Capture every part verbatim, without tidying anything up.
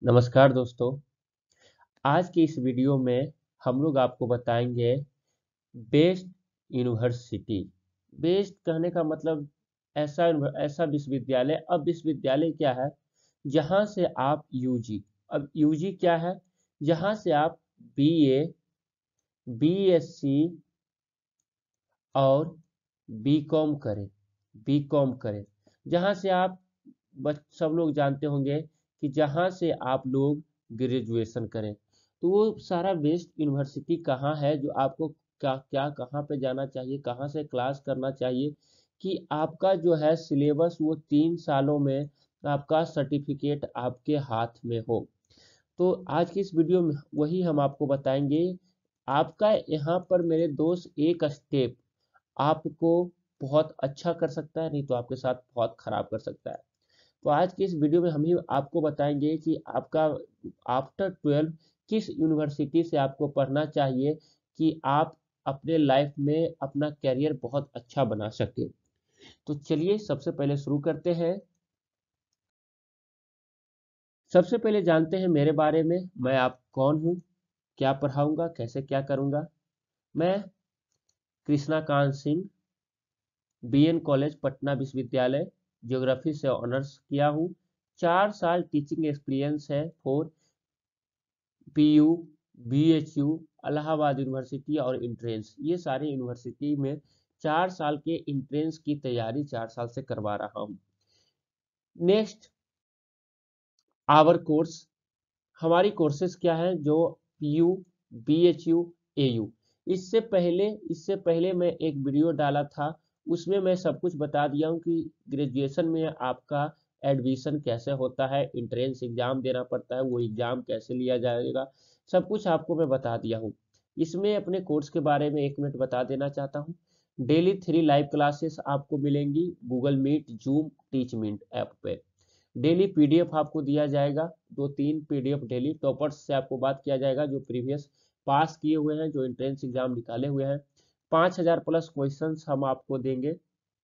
नमस्कार दोस्तों। आज की इस वीडियो में हम लोग आपको बताएंगे बेस्ट यूनिवर्सिटी। बेस्ट कहने का मतलब ऐसा यूनिव- ऐसा विश्वविद्यालय। अब विश्वविद्यालय क्या है? जहां से आप यूजी, अब यूजी क्या है? जहां से आप बीए, बीएससी और बीकॉम करें, बीकॉम करें। जहां से आप बच सब लोग जानते होंगे कि जहां से आप लोग ग्रेजुएशन करें। तो वो सारा बेस्ट यूनिवर्सिटी कहाँ है जो आपको क्या क्या कहाँ पे जाना चाहिए, कहाँ से क्लास करना चाहिए कि आपका जो है सिलेबस वो तीन सालों में आपका सर्टिफिकेट आपके हाथ में हो। तो आज की इस वीडियो में वही हम आपको बताएंगे। आपका यहाँ पर मेरे दोस्त एक स्टेप आपको बहुत अच्छा कर सकता है, नहीं तो आपके साथ बहुत खराब कर सकता है। तो आज की इस वीडियो में हम ही आपको बताएंगे कि आपका आफ्टर ट्वेल्व किस यूनिवर्सिटी से आपको पढ़ना चाहिए कि आप अपने लाइफ में अपना करियर बहुत अच्छा बना सके। तो चलिए सबसे पहले शुरू करते हैं। सबसे पहले जानते हैं मेरे बारे में, मैं आप कौन हूँ, क्या पढ़ाऊंगा, कैसे क्या करूंगा। मैं कृष्णा कांत सिंह, बीएन कॉलेज पटना विश्वविद्यालय, ज्योग्राफी से ऑनर्स किया हूँ। चार साल टीचिंग एक्सपीरियंस है। For PU, BHU, Allahabad university और इंट्रेंस, ये सारे यूनिवर्सिटी में चार साल के इंट्रेंस की तैयारी चार साल से करवा रहा हूँ। नेक्स्ट, आवर कोर्स, हमारी कोर्सेज क्या है जो पीयू, बीएचयू, एयू। इससे पहले इससे पहले मैं एक वीडियो डाला था, उसमें मैं सब कुछ बता दिया हूँ कि ग्रेजुएशन में आपका एडमिशन कैसे होता है, इंट्रेंस एग्जाम देना पड़ता है, वो एग्जाम कैसे लिया जाएगा, सब कुछ आपको मैं बता दिया हूँ। इसमें अपने कोर्स के बारे में एक मिनट बता देना चाहता हूँ। डेली थ्री लाइव क्लासेस आपको मिलेंगी Google Meet, Zoom, Teachmint app पे। डेली पीडीएफ आपको दिया जाएगा, दो तीन पीडीएफ डेली। टॉपर्स से आपको बात किया जाएगा जो प्रीवियस पास किए हुए हैं, जो एंट्रेंस एग्जाम निकाले हुए हैं। पाँच हजार प्लस क्वेश्चंस हम आपको देंगे।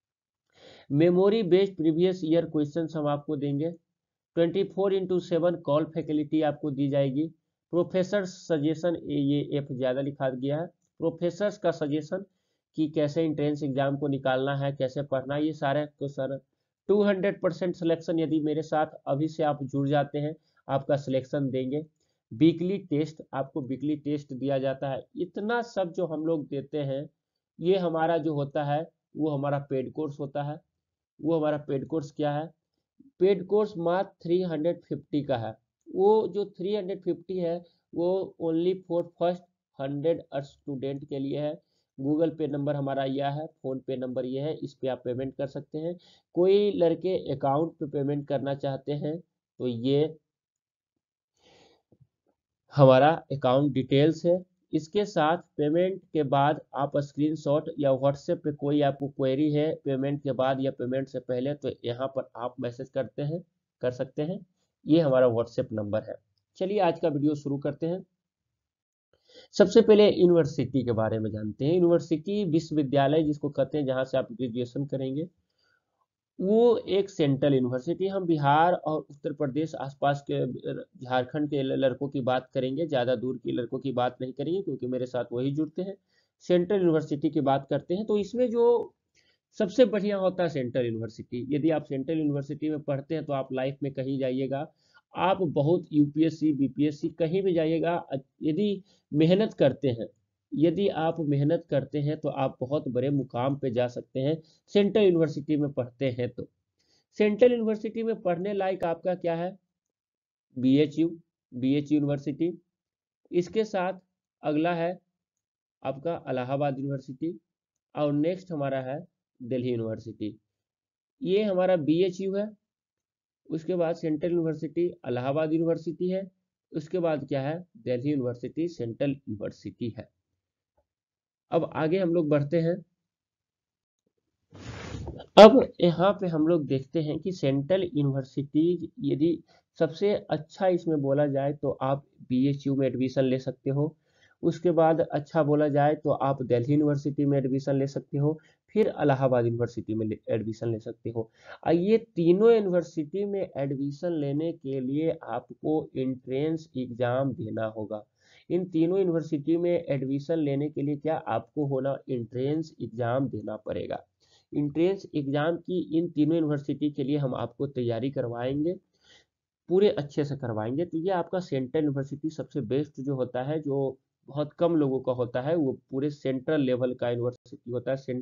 Memory based previous year questions हम आपको देंगे। Twenty four into seven call facility आपको दी जाएगी। प्रोफेसर सजेशन, ये एफ ज़्यादा लिखा गया है, प्रोफेसर्स का सजेशन कि कैसे इंट्रेंस एग्जाम को निकालना है, कैसे पढ़ना है, ये सारे question. Two hundred percent selection, यदि मेरे साथ अभी से आप जुड़ जाते हैं आपका सिलेक्शन देंगे। वीकली टेस्ट, आपको वीकली टेस्ट दिया जाता है। इतना सब जो हम लोग देते हैं, ये हमारा जो होता है वो हमारा पेड कोर्स होता है। वो हमारा पेड कोर्स क्या है? पेड कोर्स मात्र थ्री हंड्रेड फिफ्टी का है। वो जो थ्री हंड्रेड फिफ्टी है वो only for first hundred student के लिए है। गूगल पे नंबर हमारा यह है, फोन पे नंबर ये है, इस पे आप पेमेंट कर सकते हैं। कोई लड़के अकाउंट पे पेमेंट करना चाहते हैं तो ये हमारा अकाउंट डिटेल्स है। इसके साथ पेमेंट के बाद आप स्क्रीनशॉट या व्हाट्सएप पे कोई आपको क्वेरी है पेमेंट के बाद या पेमेंट से पहले, तो यहाँ पर आप मैसेज करते हैं कर सकते हैं। ये हमारा व्हाट्सएप नंबर है। चलिए आज का वीडियो शुरू करते हैं। सबसे पहले यूनिवर्सिटी के बारे में जानते हैं। यूनिवर्सिटी विश्वविद्यालय जिसको कहते हैं जहाँ से आप ग्रेजुएशन करेंगे, वो एक सेंट्रल यूनिवर्सिटी। हम बिहार और उत्तर प्रदेश आसपास के झारखंड के लड़कों की बात करेंगे, ज़्यादा दूर के लड़कों की बात नहीं करेंगे क्योंकि मेरे साथ वही जुड़ते हैं। सेंट्रल यूनिवर्सिटी की बात करते हैं तो इसमें जो सबसे बढ़िया होता है सेंट्रल यूनिवर्सिटी। यदि आप सेंट्रल यूनिवर्सिटी में पढ़ते हैं तो आप लाइफ में कहीं जाइएगा, आप बहुत यूपीएससी बीपीएससी कहीं भी जाइएगा, यदि मेहनत करते हैं, यदि आप मेहनत करते हैं तो आप बहुत बड़े मुकाम पे जा सकते हैं सेंट्रल यूनिवर्सिटी में पढ़ते हैं तो। सेंट्रल यूनिवर्सिटी में पढ़ने लायक आपका क्या है? BHU, BH university. इसके साथ अगला है आपका इलाहाबाद यूनिवर्सिटी, और नेक्स्ट हमारा है दिल्ली यूनिवर्सिटी। ये हमारा बीएचयू है। उसके बाद सेंट्रल यूनिवर्सिटी इलाहाबाद यूनिवर्सिटी है। उसके बाद क्या है? दिल्ली यूनिवर्सिटी सेंट्रल यूनिवर्सिटी है। अब आगे हम लोग बढ़ते हैं। अब यहाँ पे हम लोग देखते हैं कि सेंट्रल यूनिवर्सिटी, यदि सबसे अच्छा इसमें बोला जाए तो आप बीएचयू में एडमिशन ले सकते हो। उसके बाद अच्छा बोला जाए तो आप दिल्ली यूनिवर्सिटी में एडमिशन ले सकते हो। फिर इलाहाबाद यूनिवर्सिटी में एडमिशन ले सकते हो। और ये तीनों यूनिवर्सिटी में एडमिशन लेने के लिए आपको एंट्रेंस एग्जाम देना होगा। इन तीनों यूनिवर्सिटी में एडमिशन लेने के लिए क्या आपको होना, एंट्रेंस एग्जाम देना पड़ेगा। एंट्रेंस एग्जाम की इन तीनों यूनिवर्सिटी के लिए हम आपको तैयारी करवाएंगे, पूरे अच्छे से करवाएंगे। तो ये आपका सेंट्रल यूनिवर्सिटी सबसे बेस्ट जो होता है, जो बहुत कम लोगों का होता है, वो पूरे सेंट्रल लेवल का यूनिवर्सिटी होता है,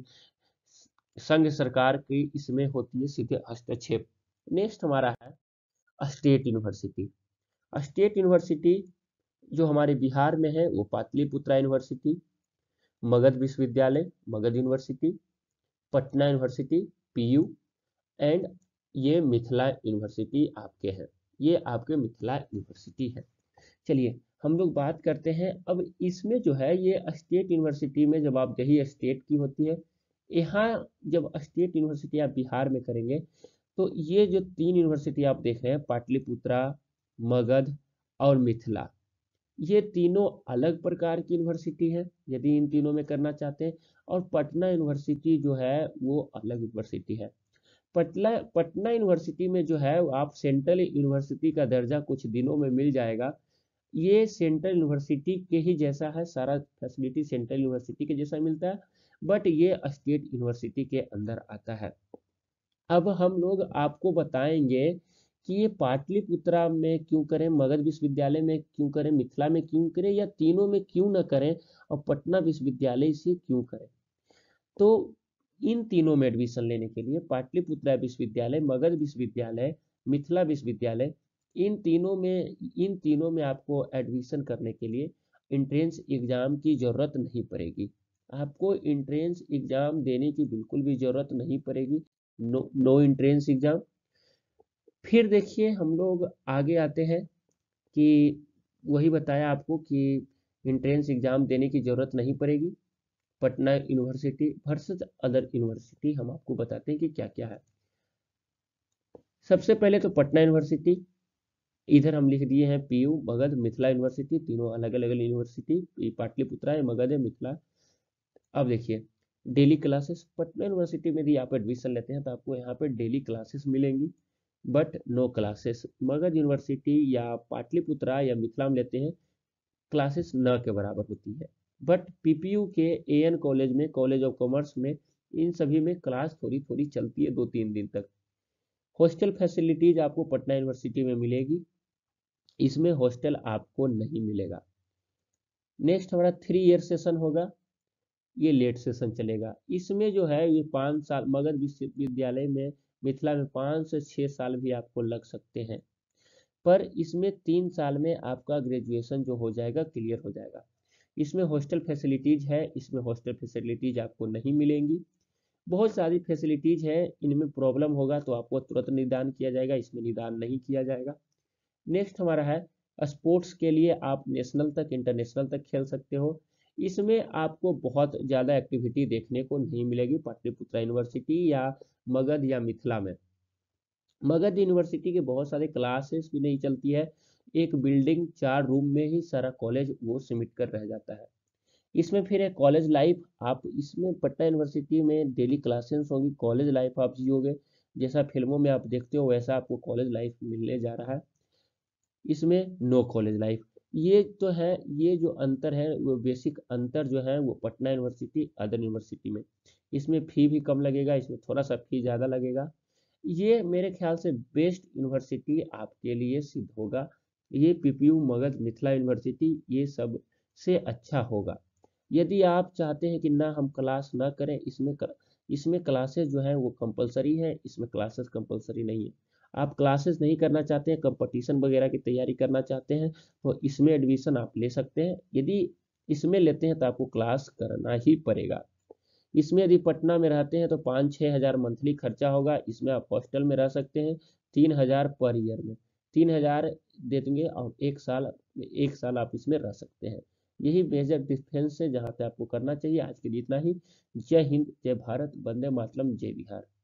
संघ सरकार की इसमें होती है सीधे हस्तक्षेप। नेक्स्ट हमारा है स्टेट यूनिवर्सिटी। स्टेट यूनिवर्सिटी जो हमारे बिहार में है वो पाटलिपुत्रा यूनिवर्सिटी, मगध विश्वविद्यालय Magadh university, Patna university PU, and ये मिथिला यूनिवर्सिटी आपके हैं, ये आपके मिथिला यूनिवर्सिटी है। चलिए हम लोग बात करते हैं अब इसमें जो है, ये स्टेट यूनिवर्सिटी में जब आप यही स्टेट की होती है, यहाँ जब स्टेट यूनिवर्सिटी आप बिहार में करेंगे तो ये जो तीन यूनिवर्सिटी आप देख रहे हैं, पाटलिपुत्रा, मगध और मिथिला, ये तीनों अलग प्रकार की यूनिवर्सिटी है यदि इन तीनों में करना चाहते हैं। और पटना यूनिवर्सिटी जो है वो अलग यूनिवर्सिटी है। पटना पटना यूनिवर्सिटी में जो है आप सेंट्रल यूनिवर्सिटी का दर्जा कुछ दिनों में मिल जाएगा। ये सेंट्रल यूनिवर्सिटी के ही जैसा है, सारा फैसिलिटी सेंट्रल यूनिवर्सिटी के जैसा मिलता है, बट ये स्टेट यूनिवर्सिटी के अंदर आता है। अब हम लोग आपको बताएंगे कि ये पाटलिपुत्रा में क्यों करें, मगध विश्वविद्यालय में क्यों करें, मिथिला में क्यों करें, या तीनों में क्यों न करें, और पटना विश्वविद्यालय से क्यों करें। तो इन तीनों में एडमिशन लेने के लिए पाटलिपुत्रा विश्वविद्यालय, मगध विश्वविद्यालय, मिथिला विश्वविद्यालय, इन तीनों में इन तीनों में आपको एडमिशन करने के लिए एंट्रेंस एग्जाम की जरूरत नहीं पड़ेगी। आपको एंट्रेंस एग्जाम देने की बिल्कुल भी जरूरत नहीं पड़ेगी, नो नो एंट्रेंस एग्जाम। फिर देखिए हम लोग आगे आते हैं कि वही बताया आपको कि एंट्रेंस एग्जाम देने की जरूरत नहीं पड़ेगी। Patna university versus other university हम आपको बताते हैं कि क्या क्या है। सबसे पहले तो पटना यूनिवर्सिटी, इधर हम लिख दिए हैं पीयू, मगध, मिथिला यूनिवर्सिटी, तीनों अलग अलग यूनिवर्सिटी, पाटलिपुत्रा है, मगध है, मिथिला। अब देखिए डेली क्लासेस, पटना यूनिवर्सिटी में यदि आप एडमिशन लेते हैं तो आपको यहाँ पे डेली क्लासेस मिलेंगी, but no classes. Magadh university या पाटलिपुत्रा या मिथिला में लेते हैं, क्लासेस न के बराबर होती है। बट पीपीयू के एएन कॉलेज में, कॉलेज ऑफ कॉमर्स में, इन सभी में क्लास थोड़ी थोड़ी चलती है, दो तीन दिन तक। हॉस्टल फैसिलिटीज आपको पटना यूनिवर्सिटी में मिलेगी, इसमें हॉस्टल आपको नहीं मिलेगा। नेक्स्ट हमारा थ्री ईयर सेशन होगा, ये लेट सेशन चलेगा। इसमें जो है ये पाँच साल, मगध विश्वविद्यालय में, मिथिला में पाँच से छः साल भी आपको लग सकते हैं, पर इसमें तीन साल में आपका ग्रेजुएशन जो हो जाएगा क्लियर हो जाएगा। इसमें हॉस्टल फैसिलिटीज है, इसमें हॉस्टल फैसिलिटीज आपको नहीं मिलेंगी। बहुत सारी फैसिलिटीज है, इनमें प्रॉब्लम होगा तो आपको तुरंत निदान किया जाएगा, इसमें निदान नहीं किया जाएगा। नेक्स्ट हमारा है स्पोर्ट्स के लिए आप नेशनल तक, इंटरनेशनल तक खेल सकते हो। इसमें आपको बहुत ज़्यादा एक्टिविटी देखने को नहीं मिलेगी पाटलिपुत्रा यूनिवर्सिटी या मगध या मिथिला में। मगध यूनिवर्सिटी के बहुत सारे क्लासेस भी नहीं चलती है, एक बिल्डिंग चार रूम में ही सारा कॉलेज वो सिमट कर रह जाता है। इसमें फिर है कॉलेज लाइफ, आप इसमें पटना यूनिवर्सिटी में डेली क्लासेस होंगी, कॉलेज लाइफ आप जियोगे, जैसा फिल्मों में आप देखते हो वैसा आपको कॉलेज लाइफ मिलने जा रहा है। इसमें नो कॉलेज लाइफ। ये तो है, ये जो अंतर है वो बेसिक अंतर जो है वो पटना यूनिवर्सिटी अदर यूनिवर्सिटी में। इसमें फ़ी भी कम लगेगा, इसमें थोड़ा सा फ़ी ज़्यादा लगेगा। ये मेरे ख्याल से बेस्ट यूनिवर्सिटी आपके लिए सिद्ध होगा, ये पीपीयू, मगध, मिथिला यूनिवर्सिटी, ये सब से अच्छा होगा। यदि आप चाहते हैं कि ना हम क्लास ना करें, इसमें कर, इसमें क्लासेस जो है वो कंपलसरी है, इसमें क्लासेस कंपलसरी नहीं है। आप क्लासेस नहीं करना चाहते हैं, कंपटीशन वगैरह की तैयारी करना चाहते हैं, तो इसमें एडमिशन आप ले सकते हैं। यदि इसमें लेते हैं तो आपको क्लास करना ही पड़ेगा। इसमें यदि पटना में रहते हैं तो पाँच छः हज़ार मंथली खर्चा होगा, इसमें आप हॉस्टल में रह सकते हैं, तीन हज़ार पर ईयर में, तीन हज़ार दे देंगे और एक साल एक साल आप इसमें रह सकते हैं। यही मेजर डिफरेंस है जहाँ पे आपको करना चाहिए। आज के लिए इतना ही। जय हिंद, जय भारत, वंदे मातरम, जय बिहार।